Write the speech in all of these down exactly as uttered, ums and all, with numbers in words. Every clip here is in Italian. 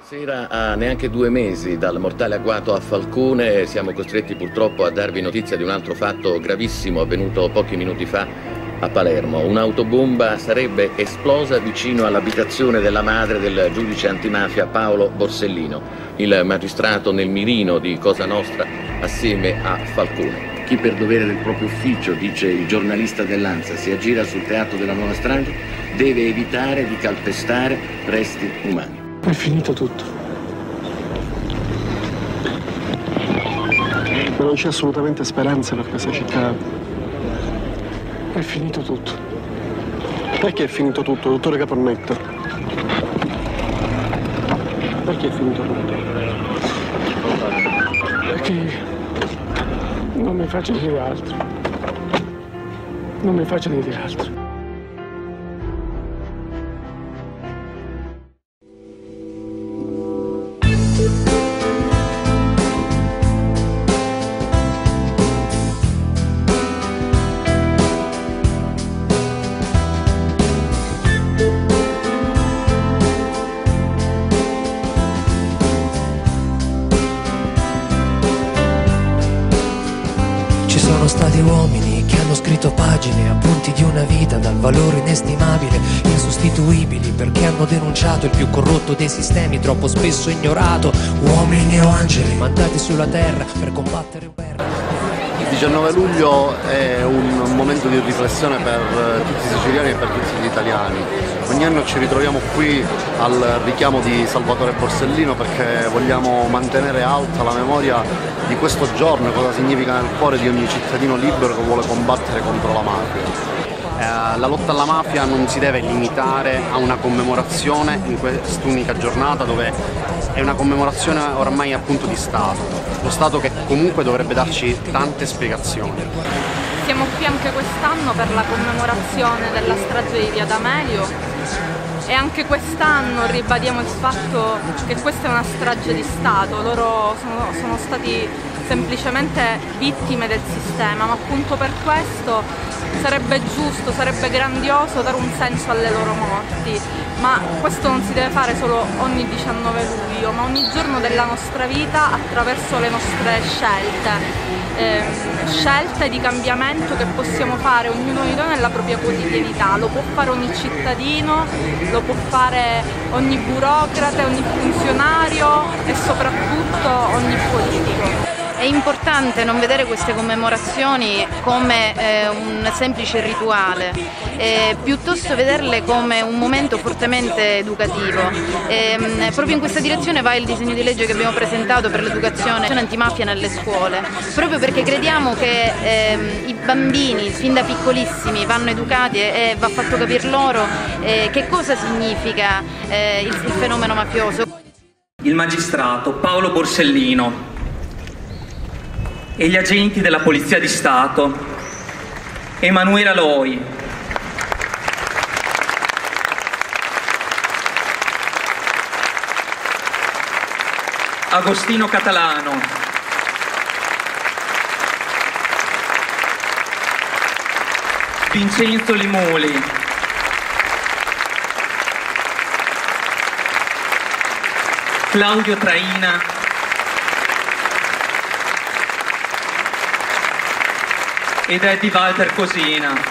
Sera, a neanche due mesi dal mortale agguato a Falcone, siamo costretti purtroppo a darvi notizia di un altro fatto gravissimo avvenuto pochi minuti fa a Palermo. Un'autobomba sarebbe esplosa vicino all'abitazione della madre del giudice antimafia Paolo Borsellino, il magistrato nel mirino di Cosa Nostra assieme a Falcone. Chi per dovere del proprio ufficio, dice il giornalista dell'Ansa, si aggira sul teatro della nuova strage, deve evitare di calpestare resti umani. È finito tutto. Ma non c'è assolutamente speranza per questa città. È finito tutto. Perché è finito tutto, dottore Caponnetto? Perché è finito tutto? Perché non mi faccio dire altro. Non mi faccio dire altro. Sono stati uomini che hanno scritto pagine, appunti di una vita dal valore inestimabile, insostituibili, perché hanno denunciato il più corrotto dei sistemi, troppo spesso ignorato. Uomini o angeli mandati sulla terra per combattere guerra. Il diciannove luglio è un momento di riflessione per tutti i siciliani e per tutti gli italiani. Ogni anno ci ritroviamo qui al richiamo di Salvatore Borsellino perché vogliamo mantenere alta la memoria di questo giorno, cosa significa nel cuore di ogni cittadino libero che vuole combattere contro la mafia. Eh, la lotta alla mafia non si deve limitare a una commemorazione in quest'unica giornata, dove è una commemorazione oramai appunto di Stato, lo Stato che comunque dovrebbe darci tante spiegazioni. Siamo qui anche quest'anno per la commemorazione della strage di Via D'Amelio e anche quest'anno ribadiamo il fatto che questa è una strage di Stato. Loro sono, sono stati semplicemente vittime del sistema, ma appunto per questo sarebbe giusto, sarebbe grandioso dare un senso alle loro morti, ma questo non si deve fare solo ogni diciannove luglio, ma ogni giorno della nostra vita attraverso le nostre scelte. Eh, scelte di cambiamento che possiamo fare ognuno di noi nella propria quotidianità. Lo può fare ogni cittadino, lo può fare ogni burocrate, ogni funzionario e soprattutto ogni politico. È importante non vedere queste commemorazioni come eh, un semplice rituale, eh, piuttosto vederle come un momento fortemente educativo. E, proprio in questa direzione va il disegno di legge che abbiamo presentato per l'educazione antimafia nelle scuole, proprio perché crediamo che eh, i bambini fin da piccolissimi vanno educati e, e va fatto capire loro eh, che cosa significa eh, il, il fenomeno mafioso. Il magistrato Paolo Borsellino e gli agenti della Polizia di Stato, Emanuela Loi, Agostino Catalano, Vincenzo Limoli, Claudio Traina ed Eddie Walter Cosina.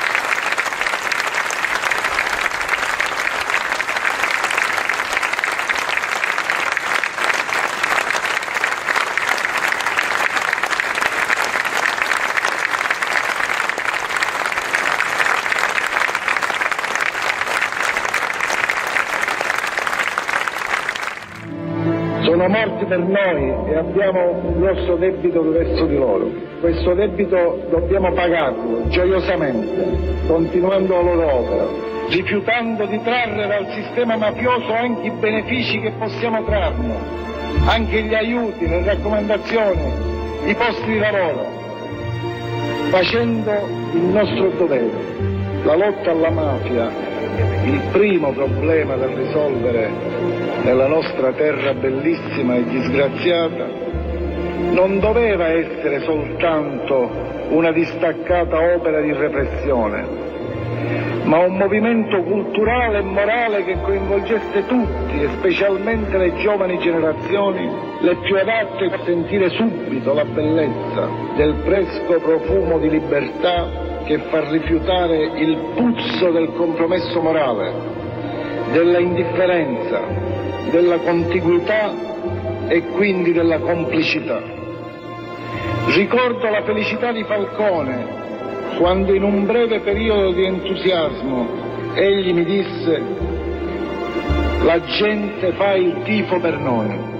Sono morti per noi e abbiamo un grosso debito verso di loro. Questo debito dobbiamo pagarlo gioiosamente, continuando la loro opera, rifiutando di trarre dal sistema mafioso anche i benefici che possiamo trarne, anche gli aiuti, le raccomandazioni, i posti di lavoro, facendo il nostro dovere. La lotta alla mafia, il primo problema da risolvere nella nostra terra bellissima e disgraziata, non doveva essere soltanto una distaccata opera di repressione, ma un movimento culturale e morale che coinvolgesse tutti, e specialmente le giovani generazioni, le più adatte a sentire subito la bellezza del fresco profumo di libertà che fa rifiutare il puzzo del compromesso morale, della indifferenza, della contiguità e quindi della complicità. Ricordo la felicità di Falcone quando in un breve periodo di entusiasmo egli mi disse: la gente fa il tifo per noi.